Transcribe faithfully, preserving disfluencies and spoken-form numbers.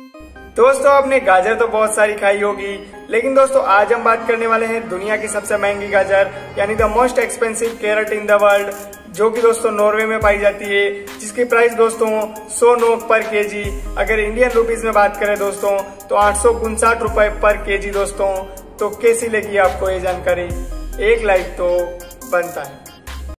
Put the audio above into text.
दोस्तों आपने गाजर तो बहुत सारी खाई होगी, लेकिन दोस्तों आज हम बात करने वाले हैं दुनिया की सबसे महंगी गाजर यानी the most expensive carrot in the world, जो कि दोस्तों नॉर्वे में पाई जाती है, जिसकी प्राइस दोस्तों सौ नोक पर केजी। अगर इंडियन रुपीज में बात करें दोस्तों तो आठ सौ उनसाठ रुपए पर केजी दोस्तों। तो कैसी लगी आपको ये जानकारी? एक लाइक तो बनता है।